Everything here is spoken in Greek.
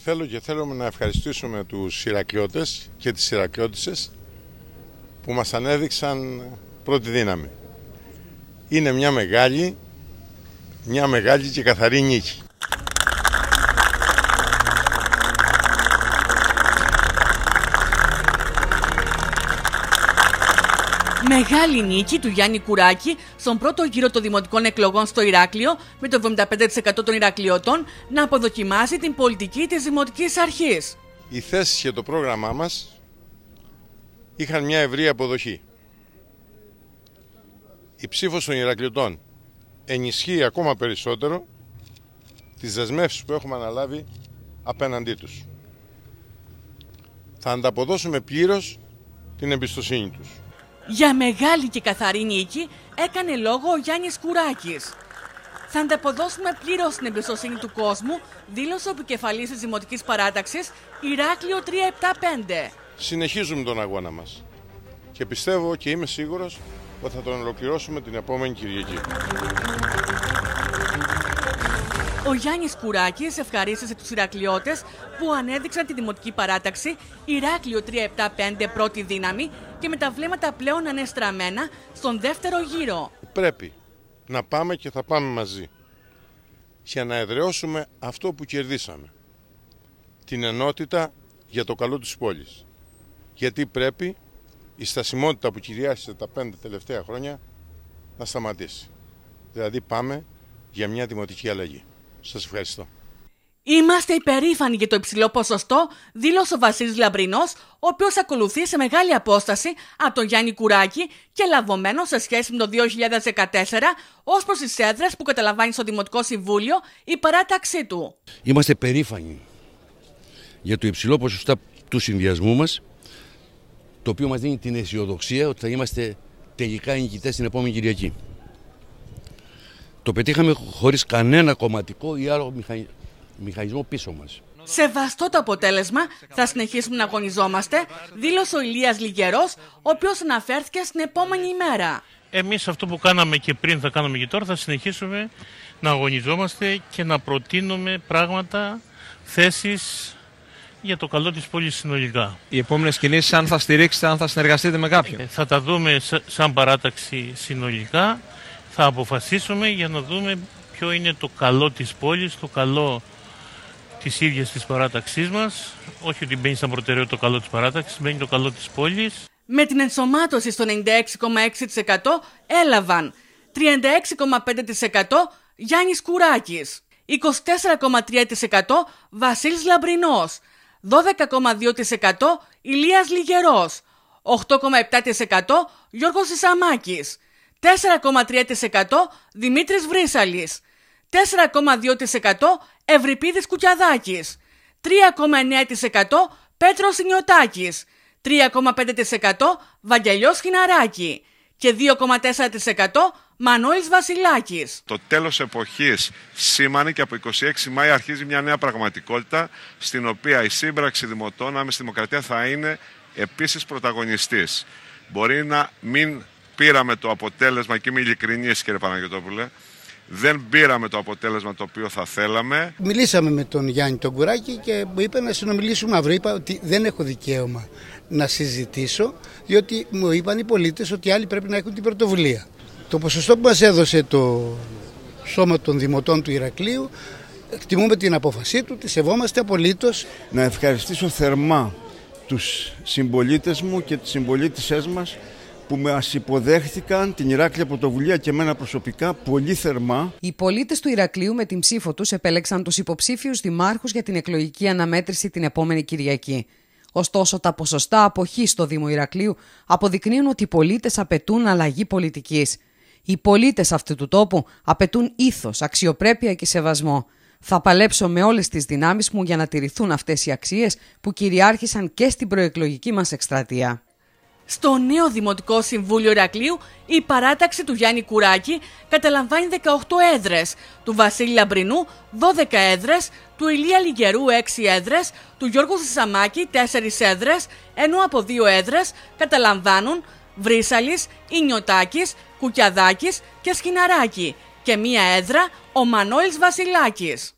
Θέλουμε να ευχαριστήσουμε τους Ηρακλειώτες και τις Ηρακλειώτισσες που μας ανέδειξαν πρώτη δύναμη. Είναι μια μεγάλη και καθαρή νίκη. Μεγάλη νίκη του Γιάννη Κουράκη στον πρώτο γύρο των δημοτικών εκλογών στο Ηράκλειο, με το 75% των Ηρακλειωτών να αποδοκιμάσει την πολιτική της Δημοτικής Αρχής. Οι θέσεις και το πρόγραμμά μας είχαν μια ευρεία αποδοχή. Η ψήφος των Ηρακλειωτών ενισχύει ακόμα περισσότερο τις δεσμεύσεις που έχουμε αναλάβει απέναντί τους. Θα ανταποδώσουμε πλήρως την εμπιστοσύνη τους. Για μεγάλη και καθαρή νίκη έκανε λόγο ο Γιάννης Κουράκης. Θα ανταποδώσουμε πλήρως την εμπιστοσύνη του κόσμου, δήλωσε ο επικεφαλής της Δημοτικής Παράταξης Ηράκλειο 375. Συνεχίζουμε τον αγώνα μας και πιστεύω και είμαι σίγουρος ότι θα τον ολοκληρώσουμε την επόμενη Κυριακή. Ο Γιάννης Κουράκης ευχαρίστησε τους Ηρακλειώτες που ανέδειξαν τη Δημοτική Παράταξη Ηράκλειο 375 πρώτη δύναμη και με τα βλέμματα πλέον ανεστραμμένα στον δεύτερο γύρο. Πρέπει να πάμε και θα πάμε μαζί για να εδραιώσουμε αυτό που κερδίσαμε. Την ενότητα για το καλό της πόλης. Γιατί πρέπει η στασιμότητα που κυριάρχησε τα 5 τελευταία χρόνια να σταματήσει. Δηλαδή πάμε για μια δημοτική αλλαγή. Σας ευχαριστώ. Είμαστε υπερήφανοι για το υψηλό ποσοστό, δήλωσε ο Βασίλης Λαμπρινός, ο οποίος ακολουθεί σε μεγάλη απόσταση από τον Γιάννη Κουράκη και λαβωμένο σε σχέση με το 2014 ως προς τις έδρες που καταλαμβάνει στο Δημοτικό Συμβούλιο η παράταξή του. Είμαστε περήφανοι για το υψηλό ποσοστό του συνδυασμού μας, το οποίο μας δίνει την αισιοδοξία ότι θα είμαστε τελικά νικητές την επόμενη Κυριακή. Το πετύχαμε χωρίς κανένα κομματικό ή άλλο μηχανισμό πίσω μας. Σεβαστό το αποτέλεσμα, θα συνεχίσουμε να αγωνιζόμαστε, δήλωσε ο Ηλίας Λιγερός, ο οποίος αναφέρθηκε στην επόμενη ημέρα. Εμείς αυτό που κάναμε και πριν θα κάνουμε και τώρα, θα συνεχίσουμε να αγωνιζόμαστε και να προτείνουμε πράγματα, θέσεις για το καλό της πόλης συνολικά. Οι επόμενες κινήσεις, αν θα στηρίξετε, αν θα συνεργαστείτε με κάποιον. Θα τα δούμε σαν παράταξη συνολικά, θα αποφασίσουμε για να δούμε ποιο είναι το καλό της πόλης, το καλό της ίδιας της παράταξής μας. Όχι ότι μπαίνει σαν προτεραιότητα το καλό της παράταξης, μπαίνει το καλό της πόλης. Με την ενσωμάτωση στο 96,6% έλαβαν 36,5% Γιάννης Κουράκης, 24,3% Βασίλης Λαμπρινός, 12,2% Ηλίας Λιγερός, 8,7% Γιώργος Σισαμάκης, 4,3% Δημήτρης Βρύσαλης, 4,2% Ευρυπίδης Κουκιαδάκης, 3,9% Πέτρος Ινιωτάκης, 3,5% Βαγγελιός Χιναράκη και 2,4% Μανώλης Βασιλάκης. Το τέλος εποχής σήμανε και από 26 Μάη αρχίζει μια νέα πραγματικότητα, στην οποία η σύμπραξη δημοτών άμεση δημοκρατία θα είναι επίσης πρωταγωνιστής. Μπορεί να μην πήραμε το αποτέλεσμα, και είμαι ειλικρινής κύριε Παναγιωτόπουλε, δεν πήραμε το αποτέλεσμα το οποίο θα θέλαμε. Μιλήσαμε με τον Γιάννη τον Κουράκη και μου είπε να συνομιλήσουμε αύριο. Είπα ότι δεν έχω δικαίωμα να συζητήσω, διότι μου είπαν οι πολίτες ότι άλλοι πρέπει να έχουν την πρωτοβουλία. Το ποσοστό που μας έδωσε το Σώμα των Δημοτών του Ηρακλείου, εκτιμούμε την απόφασή του, τη σεβόμαστε απολύτως. Να ευχαριστήσω θερμά τους συμπολίτες μου και τις συμπολίτησές μας που μας υποδέχτηκαν την Ηράκλεια Πρωτοβουλία και εμένα προσωπικά πολύ θερμά. Οι πολίτες του Ηρακλείου με την ψήφο τους επέλεξαν τους υποψήφιους δημάρχους για την εκλογική αναμέτρηση την επόμενη Κυριακή. Ωστόσο, τα ποσοστά αποχής στο Δήμο Ηρακλείου αποδεικνύουν ότι οι πολίτες απαιτούν αλλαγή πολιτικής. Οι πολίτες αυτού του τόπου απαιτούν ήθος, αξιοπρέπεια και σεβασμό. Θα παλέψω με όλες τις δυνάμεις μου για να τηρηθούν αυτές οι αξίες που κυριάρχησαν και στην προεκλογική μας εκστρατεία. Στο νέο Δημοτικό Συμβούλιο Ηρακλείου, η παράταξη του Γιάννη Κουράκη καταλαμβάνει 18 έδρες, του Βασίλη Λαμπρινού 12 έδρες, του Ηλία Λιγερού 6 έδρες, του Γιώργου Σισαμάκη 4 έδρες, ενώ από 2 έδρες καταλαμβάνουν Βρύσαλης, Ινιωτάκης, Κουκιαδάκης και Σχιναράκη και 1 έδρα ο Μανώλης Βασιλάκης.